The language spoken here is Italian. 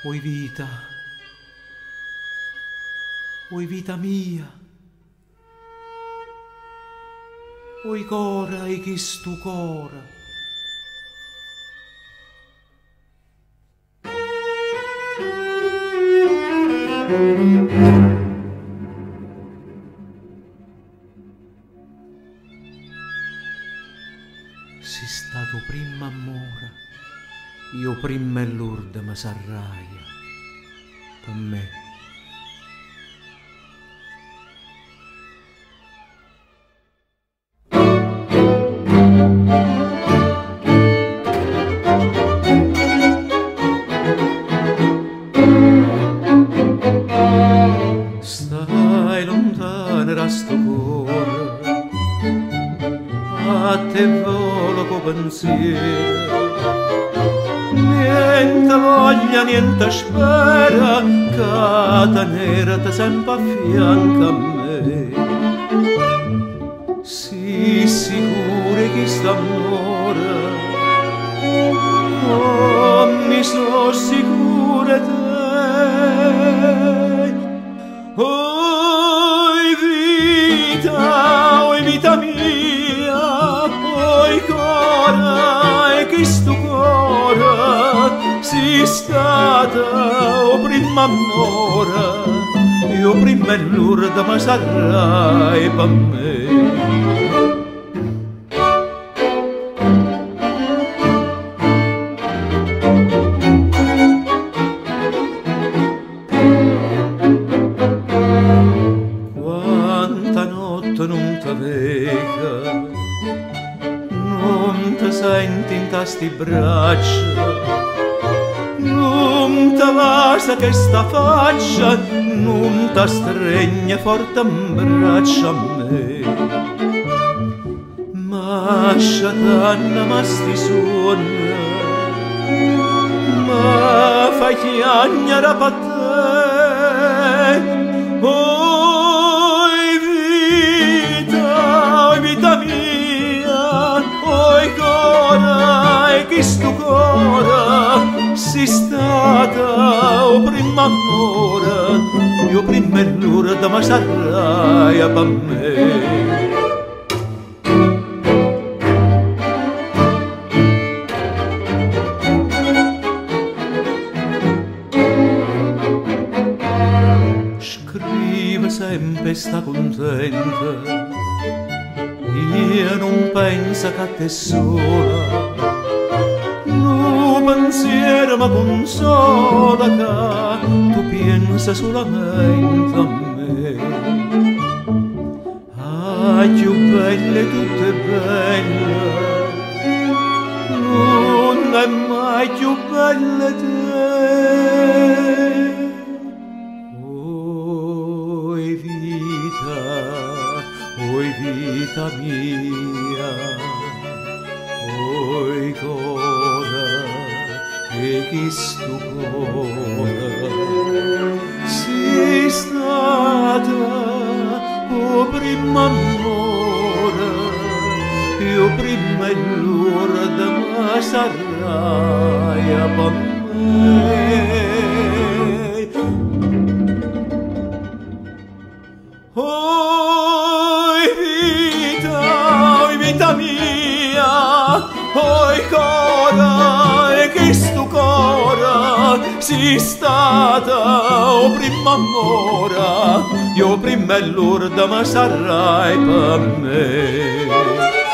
oi vita mia, oi cora e chi stu cora. Si stato prima amore, io prima e l'urda ma s'arraia per me. Stai lontana da sto cuore, a te volo co penziero, niente voglia, niente spera, che tenerti sempre a fianco a me. Sii sicura che st'amore, come so sicura te. Oi vita mia, oi cora e che sto cora, si stata o prima amore, io prima e l'urda ma sarai per me. Sti braccia, non ti basta che sta faccia, non ti stregna forte in braccia a me. Ma sciatanna ma sti suona, ma fai chiagnare per te. Oi vita mia, oi cora, che sto cora, si stata o prima amore, io prima e l'urda ma sarai per me. Scrive sempre sta contenta, io non penso che a te sola, pensiero ma consola che tu pensa solamente a me. Ah, più belle tutte belle, non è mai più belle te. Oi vita mia, oi cora e chi sto cora, si stata o prima amore, io prima e l'urda ma sarai per me. Oi vita mia, oi cora e che sto cora, si stata o prima amore, io prima e l'urda ma sarai per me.